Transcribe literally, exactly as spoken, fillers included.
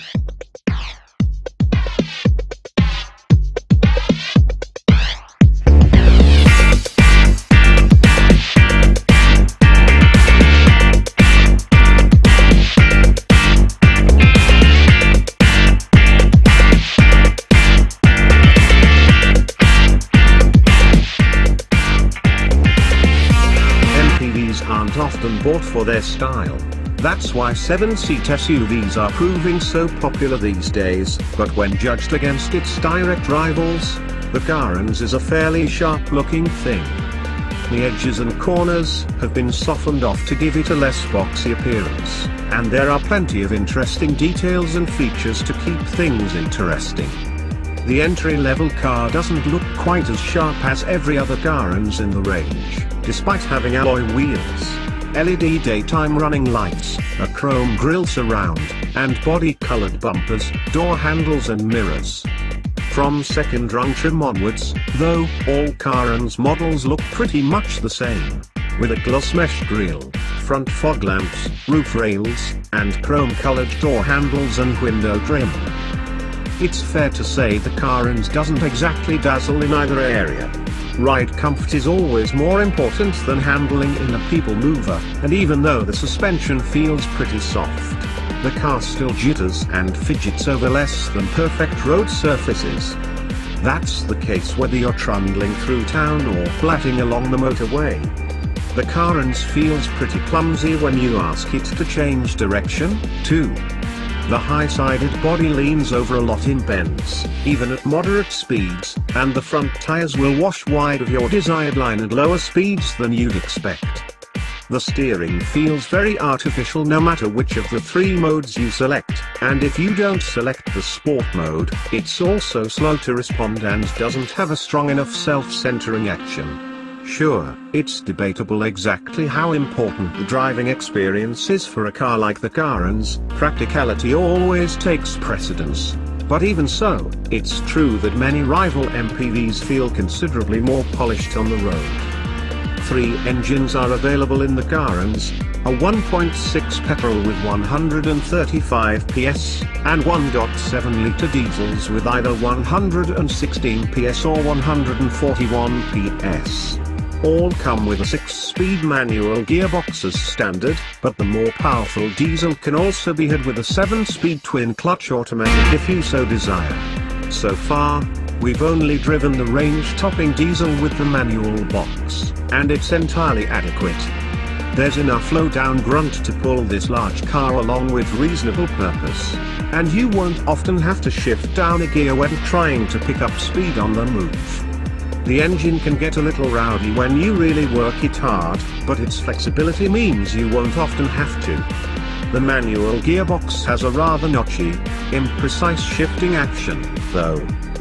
Aren't often bought for their style. That's why seven-seat S U Vs are proving so popular these days, but when judged against its direct rivals, the Garance is a fairly sharp-looking thing. The edges and corners have been softened off to give it a less boxy appearance, and there are plenty of interesting details and features to keep things interesting. The entry-level car doesn't look quite as sharp as every other Garance in the range, despite having alloy wheels, L E D daytime running lights, a chrome grille surround, and body-colored bumpers, door handles and mirrors. From second rung trim onwards, though, all Garance models look pretty much the same, with a gloss mesh grille, front fog lamps, roof rails, and chrome-colored door handles and window trim. It's fair to say the Garance doesn't exactly dazzle in either area. Ride comfort is always more important than handling in a people mover, and even though the suspension feels pretty soft, the car still jitters and fidgets over less than perfect road surfaces. That's the case whether you're trundling through town or blatting along the motorway. The Garance feels pretty clumsy when you ask it to change direction, too. The high-sided body leans over a lot in bends, even at moderate speeds, and the front tires will wash wide of your desired line at lower speeds than you'd expect. The steering feels very artificial no matter which of the three modes you select, and if you don't select the sport mode, it's also slow to respond and doesn't have a strong enough self-centering action. Sure, it's debatable exactly how important the driving experience is for a car like the Garance. Practicality always takes precedence. But even so, it's true that many rival M P Vs feel considerably more polished on the road. Three engines are available in the Garance, a one point six petrol with one hundred thirty-five P S, and one point seven litre diesels with either one hundred sixteen P S or one hundred forty-one P S. All come with a six-speed manual gearbox as standard, but the more powerful diesel can also be had with a seven-speed twin-clutch automatic if you so desire. So far, we've only driven the range-topping diesel with the manual box, and it's entirely adequate. There's enough low-down grunt to pull this large car along with reasonable purpose, and you won't often have to shift down a gear when trying to pick up speed on the move. The engine can get a little rowdy when you really work it hard, but its flexibility means you won't often have to. The manual gearbox has a rather notchy, imprecise shifting action, though.